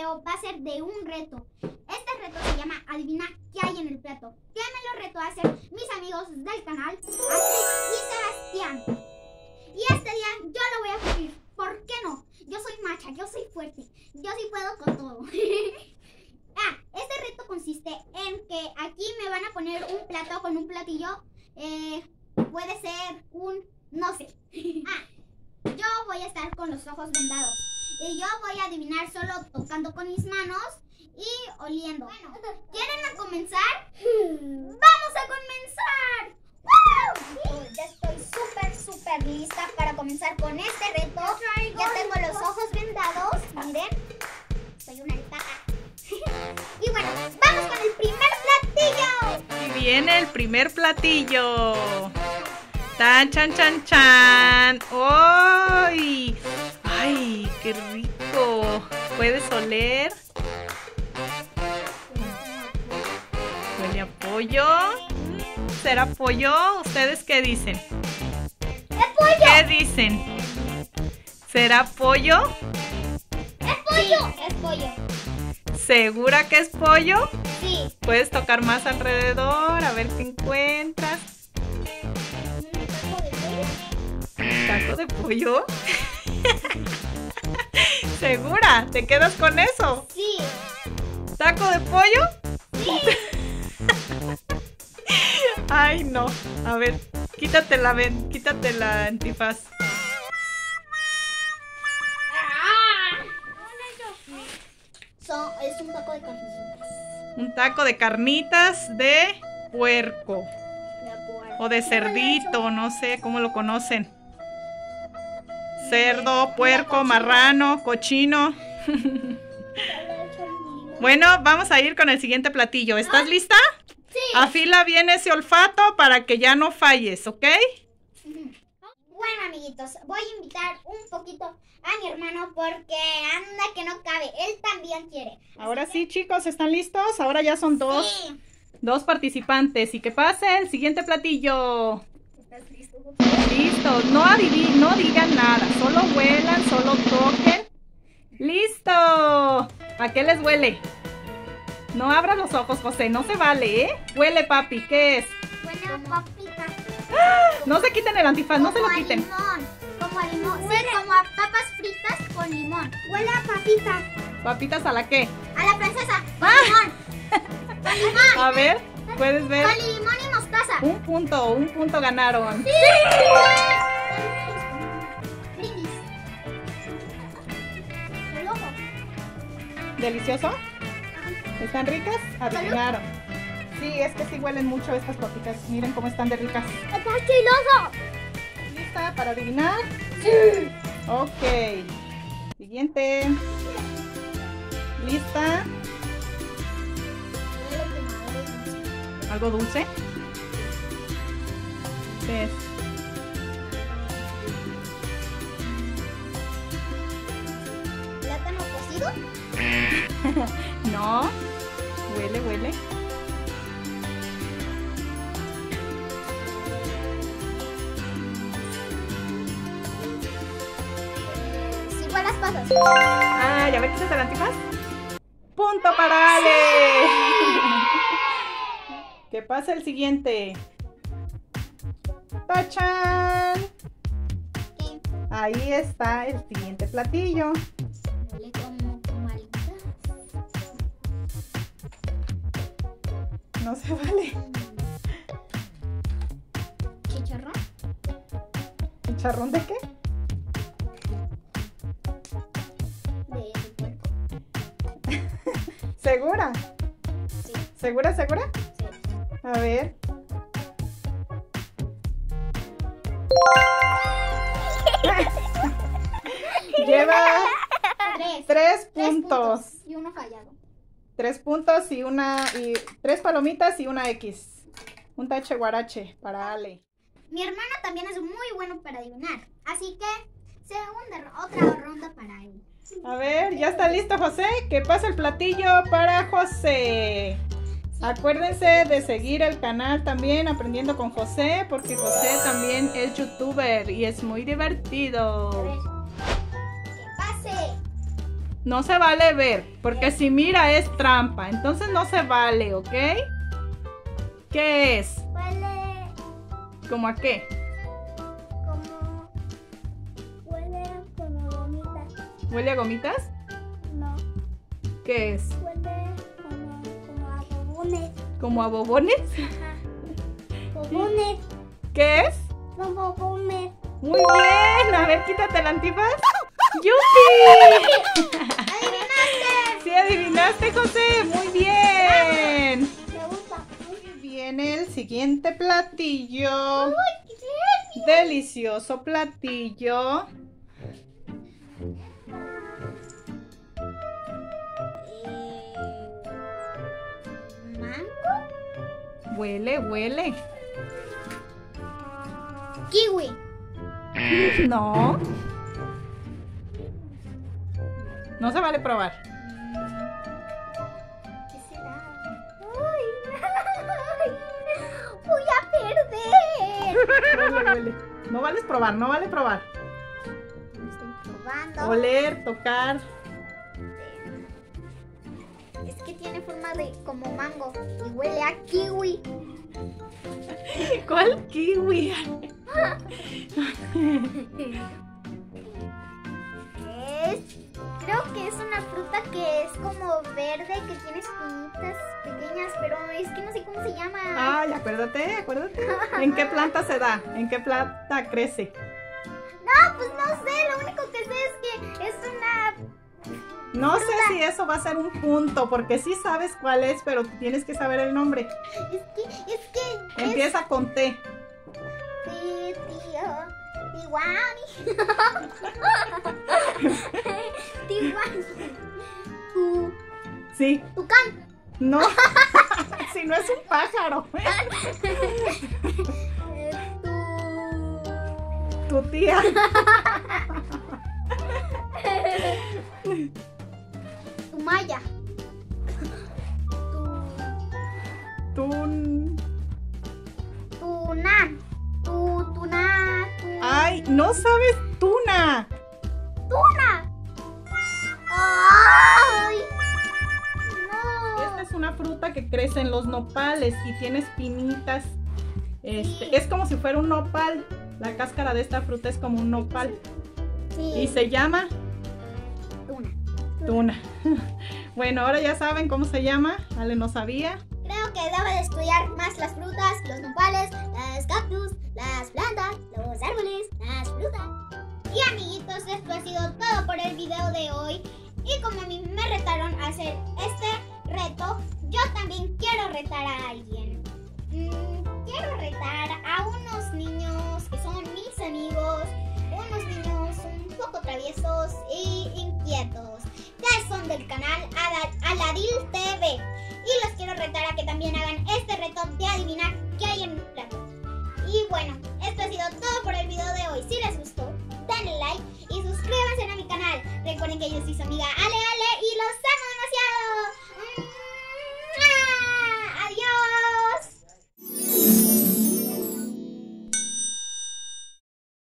video va a ser de un reto. Este reto se llama Adivina qué hay en el plato. Que me lo reto a hacer mis amigos del canal, Astrid y Sebastián. Y este día yo lo voy a cumplir. ¿Por qué no? Yo soy macha, yo soy fuerte. Yo sí puedo con todo. Este reto consiste en que aquí me van a poner un plato con un platillo. Puede ser un, no sé. Yo voy a estar con los ojos vendados. Y yo voy a adivinar solo tocando con mis manos y oliendo. Bueno, ¿quieren comenzar? ¡Vamos a comenzar! ¡Woo! Ya estoy súper lista para comenzar con este reto. Ya tengo los ojos vendados. Miren, soy una alpaca. Y bueno, vamos con el primer platillo. Y viene el primer platillo. ¡Tan, chan, chan, chan! ¡Ay! ¡Ay, qué rico! ¿Puedes oler? ¿Huele a pollo? ¿Será pollo? ¿Ustedes qué dicen? ¡Es pollo! ¿Qué dicen? ¿Será pollo? ¡Es pollo! Sí, es pollo. ¿Segura que es pollo? Sí. Puedes tocar más alrededor, a ver qué encuentras. ¿Taco de pollo? ¿Segura? ¿Te quedas con eso? Sí. ¿Taco de pollo? Sí. Ay, no. A ver, quítate la antifaz. Es un taco de carnitas. Un taco de carnitas de puerco. O de cerdito, no sé cómo lo conocen. Cerdo, puerco, marrano, cochino. Bueno, vamos a ir con el siguiente platillo. ¿Estás lista? Sí. Afila bien ese olfato para que ya no falles, ¿ok? Bueno, amiguitos, voy a invitar un poquito a mi hermano porque anda que no cabe. Él también quiere. Ahora sí, chicos, ¿están listos? Ahora ya son Sí. dos participantes. Y que pase el siguiente platillo. ¿Estás listo? Listo, no digan nada, solo huelan, solo toquen. ¡Listo! ¿A qué les huele? No abras los ojos, José, no se vale, ¿eh? Huele, papi, ¿qué es? Huele a papita. No se quiten el antifaz, no se lo Como a quiten. limón. Como a limón. Sí, como a papas fritas con limón. Huele a papita. ¿Papitas a la qué? A la francesa. Con limón. Con limón. A ver, puedes ver. Con limón y mostaza. Un punto ganaron. ¡Sí! Brindis. El ojo. ¿Delicioso? ¿Están ricas? Adivinaron. Sí, es que sí huelen mucho estas papitas. Miren cómo están de ricas. ¡Está chiloso! ¿Lista para adivinar? Sí. Ok. Siguiente. ¿Lista? ¿Algo dulce? ¿Qué es? ¿Plátano cocido? No. Huele. Sí, buenas pasas. ¿Ya ves que se te la antifaz? ¡Punto para Ale! ¿Qué pasa el siguiente? ¡Tachán! ¿Qué? Ahí está el siguiente platillo. Huele como alitas. No se vale. ¿Chicharrón? ¿Chicharrón de qué? De puerco. ¿Segura? Sí. ¿Segura? Sí. A ver. Lleva 3 puntos. Y uno fallado. 3 puntos y 3 palomitas y una X. Un tache guarache para Ale. Mi hermano también es muy bueno para adivinar. Así que otra ronda para él. A ver, ¿ya está listo, José? Que pasa el platillo para José. Acuérdense de seguir el canal también Aprendiendo con José, porque José también es youtuber y es muy divertido. ¡Que pase! No se vale ver, porque si mira es trampa. Entonces no se vale, ¿ok? ¿Qué es? Huele ¿Cómo a qué? como... Huele como gomitas. ¿Huele a gomitas? No, ¿Qué es? huele como a bobones. ¿Como a bobones? Ajá. Bobones. ¿Qué es? Son bobones. Muy bien. A ver, quítate el antifaz. ¡Yupi! ¡Adivinaste! Sí, adivinaste, José. Muy bien. Me gusta. Viene el siguiente platillo. ¡Uy, qué Delicioso platillo. ¿Mango? Huele, huele. Kiwi. No. No se vale probar. ¿Qué será? ¡Ay! ¡Voy a perder! Huele, huele. No vale probar, no vale probar. Estoy probando. Oler, tocar. Es que tiene forma de como mango y huele a kiwi. ¿Cuál kiwi? Creo que es una fruta que es como verde, que tiene espinitas pequeñas, pero es que no sé cómo se llama. Ay, acuérdate, acuérdate. ¿En qué planta se da? ¿En qué planta crece? No, pues no sé, lo único que sé es que es una... No sé si eso va a ser un punto, porque sí sabes cuál es, pero tienes que saber el nombre. Es que... Empieza con T. Sí, tío. Tiwani. Tiwani. Sí. Tucán. No. Si no es un pájaro. Tu tía. Tumaya. Tun. Tuna. Tuna. Ay, no sabes tuna. Tuna. Ay. No. Esta es una fruta que crece en los nopales y tiene espinitas. Sí. Es como si fuera un nopal. La cáscara de esta fruta es como un nopal. Sí. Y se llama Tuna. tuna. Bueno, ahora ya saben cómo se llama. Ale no sabía. Creo que debo de estudiar más las frutas, los nopales, las cactus, las plantas, los árboles, las frutas. Y amiguitos, esto ha sido todo por el video de hoy. Y como a mí me retaron a hacer este reto, yo también quiero retar a alguien. Quiero retar a unos niños que son mis amigos, unos niños un poco traviesos e inquietos, que son del canal Aladil TV. Y los quiero retar a que también hagan este reto de adivinar qué hay en un plato. Y bueno, esto ha sido todo por el video de hoy. Si les gustó, denle like y suscríbanse a mi canal. Recuerden que yo soy su amiga Ale.